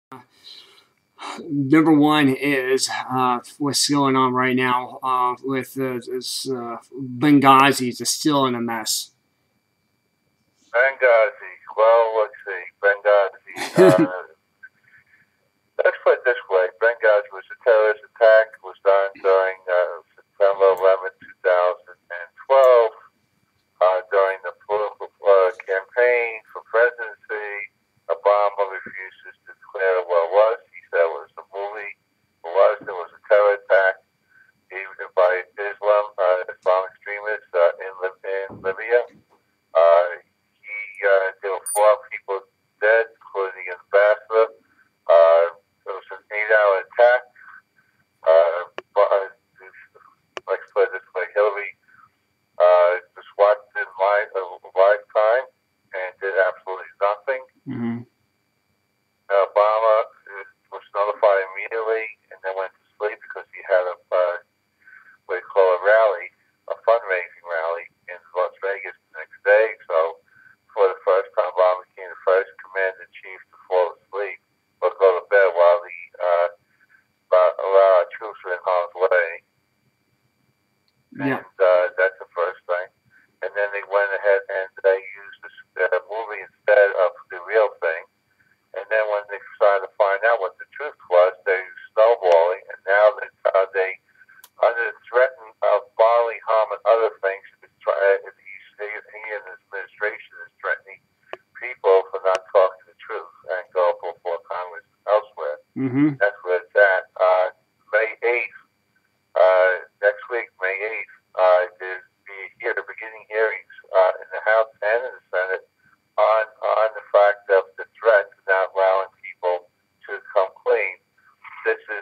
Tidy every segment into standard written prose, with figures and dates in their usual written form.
Number one is what's going on right now with Benghazi is still in a mess. Benghazi. Well, let's see. Benghazi. Let's put it this way. Benghazi was a terrorist attack. It was done during September 11, 2012, during the political campaign for presidency. Obama refuses to declare what it was. He said it was a movie. It was a terror attack by Islamic extremists in Libya. There were 4 people dead, including the ambassador. It was an 8-hour attack. Let's put it this way: Hillary just watched it in a lifetime and did absolutely nothing. Mm-hmm. Obama was notified immediately and then went to sleep because he had what they call a rally, a fundraising rally in Las Vegas the next day. So for the first time, Obama became the first commander-in-chief to fall asleep or go to bed while our troops were in harm's way. Yeah. And that's the first thing. And then they went ahead and they used the movie instead of the real thing. And then when they started to find out what the truth was, they were snowballing. And now they under the threat of bodily harm and other things, he and his administration is threatening people for not talking the truth and go before Congress elsewhere. Mm-hmm. That's where it's at. May 8th, next week, May 8th, there's the beginning hearings in the House and in the Senate on the fact of the threat to not allowing people to come clean. This is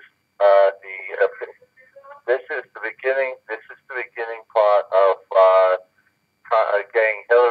the beginning. This is the beginning part of getting Hillary